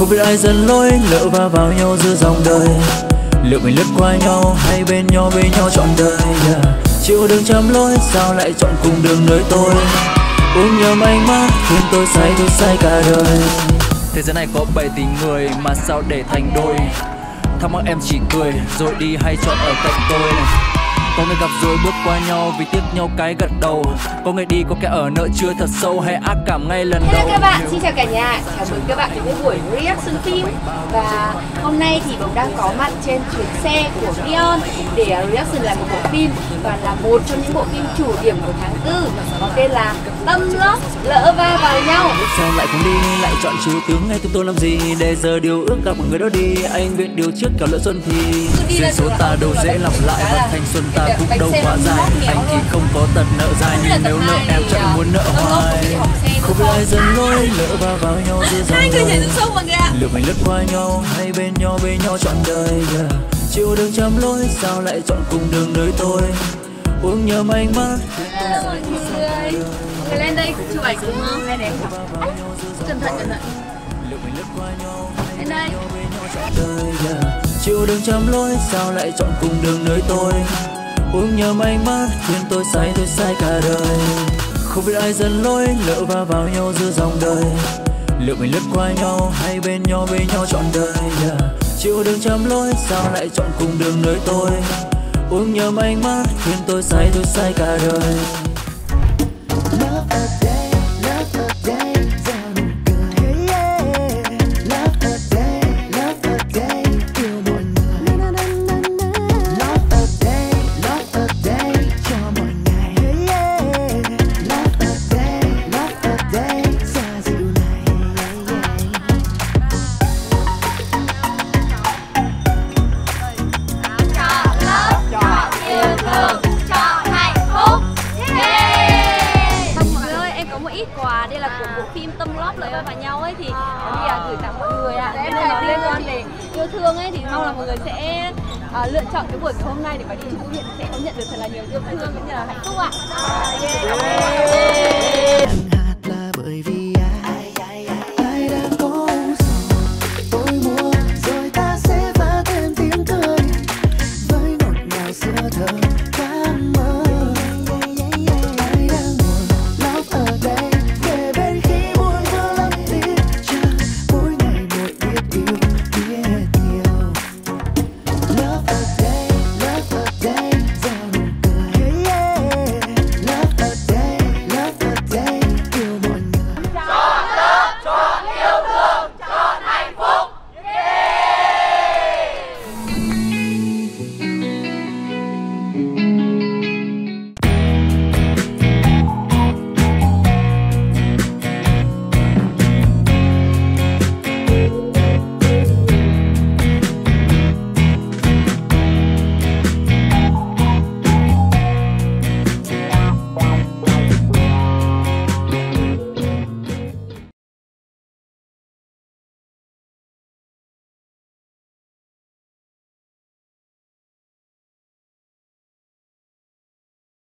Không biết ai dẫn lối lỡ va vào nhau giữa dòng đời, liệu mình lướt qua nhau hay bên nhau trọn đời. Chịu đừng chăm lối sao lại chọn cùng đường nơi tôi, uống nhầm ánh mắt khiến tôi say cả đời. Thế giới này có 7 tỷ người mà sao để thành đôi, thắc mắc em chỉ cười rồi đi hay chọn ở cạnh tôi. Có người gặp rồi bước qua nhau vì tiếc nhau cái gật đầu, có người đi có kẻ ở nợ chưa thật sâu hay ác cảm ngay lần đầu. Hello các bạn, xin chào cả nhà, chào mừng các bạn đến với buổi reaction phim. Và hôm nay thì Bồng đang có mặt trên chuyến xe của Rion để reaction lại một bộ phim, và là một trong những bộ phim chủ điểm của tháng 4, có tên là Tâm Love Lỡ Va Vào Nhau. Sao lại không đi, lại chọn chú tướng ngay từ tôi làm gì, để giờ điều ước gặp một người đó đi. Anh biết điều trước cả lỡ xuân thì duyên số ta đâu dễ lặp lại, và thanh xuân ta cũng đâu quá dài. Anh thì không có tật nợ dài, nhưng nếu nợ em chẳng muốn nợ hoài. Không biết ai dẫn lối lỡ va vào nhau giữa dòng đời, liệu mình lướt qua nhau hay bên nhau trọn đời. Chịu đừng chăm lối sao lại chọn cùng đường nơi tôi, uống nhầm ánh mắt. Hello mọi người, người lên đây chụp ảnh cùng không? Lên đấy. Cẩn thận. Lên đây. Chịu đừng chăm lối sao lại chọn cùng đường nơi tôi, uống nhầm ánh mắt khiến tôi say cả đời. Không biết ai dẫn lối lỡ va vào nhau giữa dòng đời, liệu mình lướt qua nhau hay bên nhau trọn đời. Chịu đừng chăm lối sao lại chọn cùng đường nơi tôi, uống nhầm ánh mắt khiến tôi say cả đời. Quà đây là của bộ phim Tâm Love Lỡ Va Vào Nhau ấy, thì bây giờ gửi tặng mọi người ạ. Nên là liên quan để yêu thương ấy, thì mong là mọi người sẽ lựa chọn cái buổi ngày hôm nay để mà đi chung thư viện, sẽ có nhận được thật là nhiều yêu thương cũng như là hạnh phúc ạ. Cảm ơn.